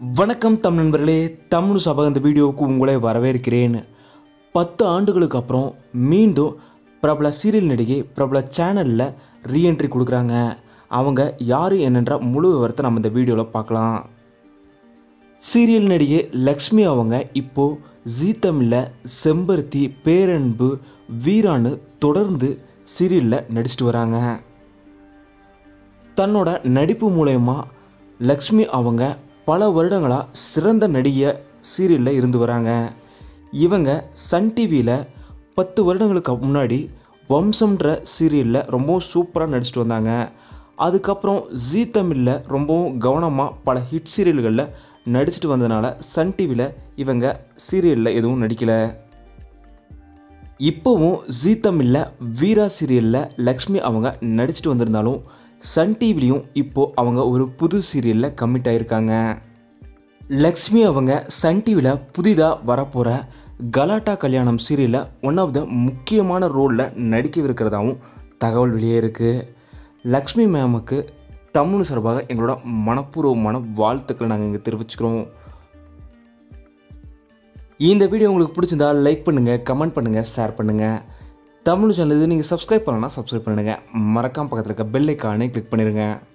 வணக்கம் தமிழ் நண்பர்களே, தமிழ் சபை இந்த வீடியோவுக்கு உங்களை வரவேற்கிறேன். 10 ஆண்டுகளுக்கு அப்புறம் மீண்டும் பிரபல சீரியல் நடிகை பிரபல சேனலில் ரீஎன்ட்ரி கொடுக்குறாங்க. அவங்க யார் என்னென்ற முழு விவரத்தை நம்ம இந்த வீடியோவில் பார்க்கலாம். சீரியல் நடிகை லக்ஷ்மி அவங்க இப்போது ஜீ தமிழில் செம்பருத்தி, பேரன்பு, வீரான்னு தொடர்ந்து சீரியலில் நடிச்சிட்டு வராங்க. தன்னோட நடிப்பு மூலயமா லக்ஷ்மி அவங்க பல வருடங்களாக சிறந்த நடிகை சீரியலில் இருந்து வராங்க. இவங்க சன் டிவியில் 10 வருடங்களுக்கு முன்னாடி வம்சம்ன்ற சீரியலில் ரொம்பவும் சூப்பராக நடிச்சிட்டு வந்தாங்க. அதுக்கப்புறம் ஜீ தமிழில் ரொம்பவும் கவனமாக பல ஹிட் சீரியல்களில் நடிச்சிட்டு வந்ததுனால சன் டிவியில் இவங்க சீரியலில் எதுவும் நடிக்கலை. இப்போவும் ஜீ தமிழில் வீரா சீரியலில் லக்ஷ்மி அவங்க நடிச்சிட்டு வந்திருந்தாலும் சன் டிவிலையும் இப்போது அவங்க ஒரு புது சீரியலில் கமிட் ஆகியிருக்காங்க. லக்ஷ்மி அவங்க சன் டிவியில் புதிதாக வரப்போகிற கலாட்டா கல்யாணம் சீரியலில் ஒன் ஆஃப் த முக்கியமான ரோலில் நடிக்கவிருக்கிறதாகவும் தகவல் வெளியே இருக்குது. லக்ஷ்மி மேமுக்கு தமிழ் சார்பாக எங்களோட மனப்பூர்வமான வாழ்த்துக்களை நாங்கள் இங்கே தெரிவிச்சுக்கிறோம். இந்த வீடியோ உங்களுக்கு பிடிச்சிருந்தால் லைக் பண்ணுங்கள், கமெண்ட் பண்ணுங்கள், ஷேர் பண்ணுங்கள். தமிழ் சேனல் இது நீங்கள் சப்ஸ்கிரைப் பண்ணலன்னா சப்ஸ்கிரைப் பண்ணுங்கள். மறக்காம பக்கத்தில் இருக்க பெல் ஐக்கானை கிளிக் பண்ணிடுங்க.